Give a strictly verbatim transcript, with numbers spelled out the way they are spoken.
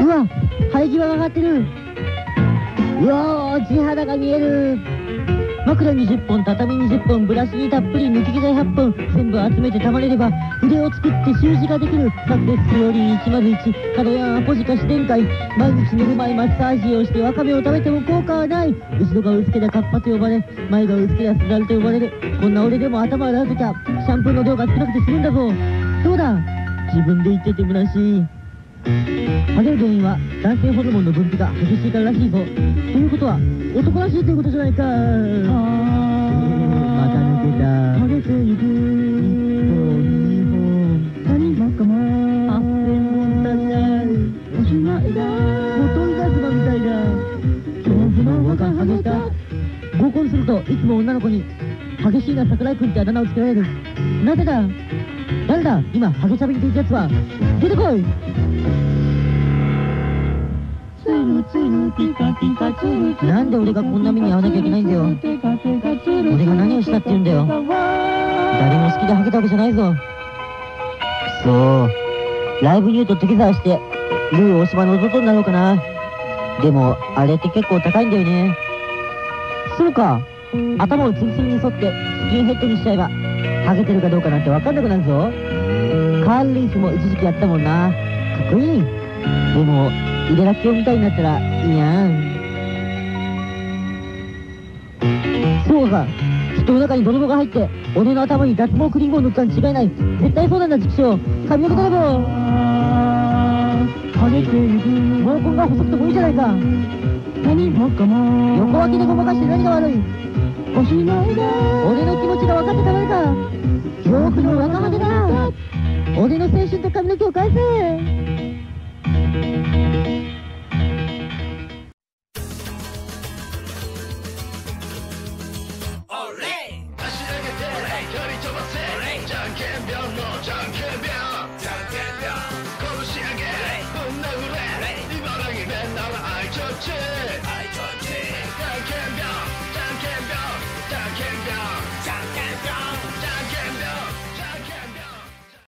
うわ、生え際が上がってる。うわー、地肌が見える。枕にじゅっぽん、畳にじゅっぽん、ブラシにたっぷり、抜き毛剤はっぽん、全部集めてたまれれば筆を作って習字ができる。サクセスセオリーいちまるいち、角やアポジカ視点会。毎日寝る前マッサージをしてワカメを食べても効果はない。後ろが薄けりゃカッパと呼ばれ、前が薄けりゃスザルと呼ばれる。こんな俺でも頭洗うときはシャンプーの量が少なくて済むんだぞ。そうだ、自分で言っててむなしい。ハゲる原因は男性ホルモンの分泌が激しいかららしいぞ。ということは男らしいということじゃないか。あー、また抜けた。ハゲていく。一本二本何ばっかもあっせんぼん足りない。おしまいだ。ボトルガスマみたいだ。恐怖の輪がハゲた。合コンするといつも女の子に激しいな桜井君ってあだ名をつけられる。なぜだ。誰だ今ハゲしゃべりているやつは。出てこい。なんで俺がこんな目に遭わなきゃいけないんだよ。俺が何をしたって言うんだよ。誰も好きでハゲたわけじゃないぞ。くそー、ライブニューとトゥゲザーしてルー大島の弟になろうかな。でもあれって結構高いんだよね。そうか、頭をツルツルに沿ってスキンヘッドにしちゃえばハゲてるかどうかなんて分かんなくなるぞ。カール・リースも一時期やったもんな。かっこいい。でも井出らっきょうみたいになったらいいやん。そうか、きっとお腹に泥棒が入って俺の頭に脱毛クリームを塗ったに違いない。絶対そうなんだ、チクショー。髪の毛泥棒。ハゲている。毛根が細くてもいいじゃないか。何もかも横脇でごまかして何が悪い。おしまいだ。俺の気持ちが分かってたまるか。恐怖の若果てだ。俺の青春と髪の毛を返せ。